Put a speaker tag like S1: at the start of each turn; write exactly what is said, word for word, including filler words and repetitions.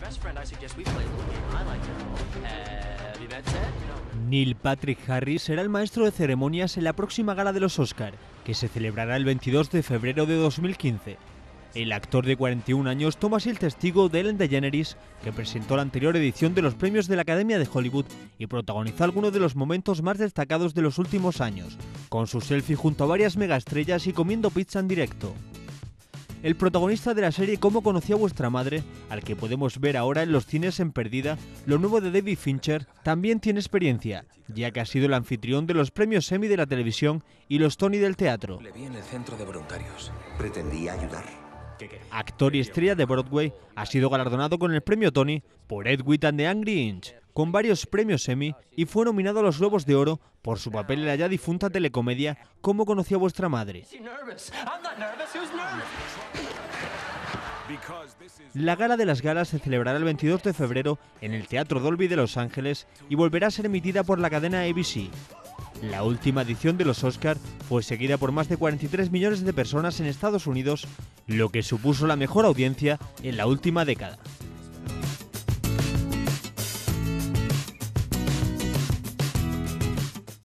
S1: Neil Patrick Harris será el maestro de ceremonias en la próxima gala de los Oscar, que se celebrará el veintidós de febrero de dos mil quince. El actor de cuarenta y un años toma así el testigo de Ellen DeGeneres, que presentó la anterior edición de los premios de la Academia de Hollywood y protagonizó algunos de los momentos más destacados de los últimos años, con su selfie junto a varias megaestrellas y comiendo pizza en directo. El protagonista de la serie Cómo conocí a vuestra madre, al que podemos ver ahora en los cines en Perdida, lo nuevo de David Fincher, también tiene experiencia, ya que ha sido el anfitrión de los premios Emmy de la televisión y los Tony del teatro.
S2: Le vi en el centro de voluntarios.
S3: Pretendía ayudar.
S1: Actor y estrella de Broadway, ha sido galardonado con el premio Tony por Ed Wood and the Angry Inch, con varios premios Emmy, y fue nominado a los Globos de Oro por su papel en la ya difunta telecomedia Cómo conocí a vuestra madre. La Gala de las Galas se celebrará el veintidós de febrero en el Teatro Dolby de Los Ángeles y volverá a ser emitida por la cadena A B C. La última edición de los Oscar fue seguida por más de cuarenta y tres millones de personas en Estados Unidos, lo que supuso la mejor audiencia en la última década.